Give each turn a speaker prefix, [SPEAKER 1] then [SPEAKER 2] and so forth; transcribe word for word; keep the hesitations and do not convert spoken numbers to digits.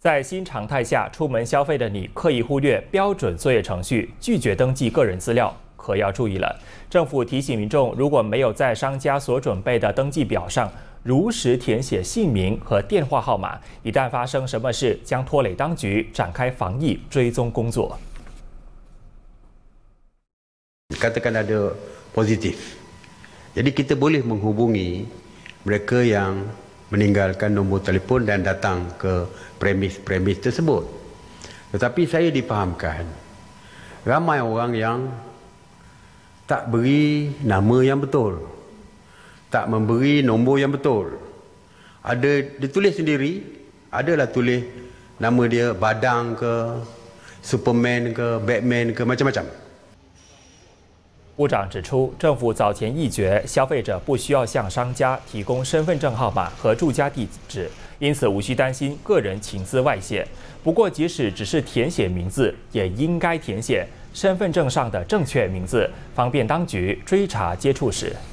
[SPEAKER 1] 在新常态下，出门消费的你刻意忽略标准作业程序，拒绝登记个人资料，可要注意了。政府提醒民众，如果没有在商家所准备的登记表上如实填写姓名和电话号码，一旦发生什么事，将拖累当局展开防疫追踪工作。
[SPEAKER 2] Katakan ada positif, jadi kita boleh menghubungi mereka yang meninggalkan nombor telefon dan datang ke premis-premis tersebut. Tetapi saya difahamkan, ramai orang yang tak beri nama yang betul, tak memberi nombor yang betul. Ada ditulis sendiri, adalah tulis nama dia Badang ke, Superman ke, Batman ke, macam-macam.
[SPEAKER 1] 部长指出，政府早前议决，消费者不需要向商家提供身份证号码和住家地址，因此无需担心个人情资外泄。不过，即使只是填写名字，也应该填写身份证上的正确名字，方便当局追查接触史。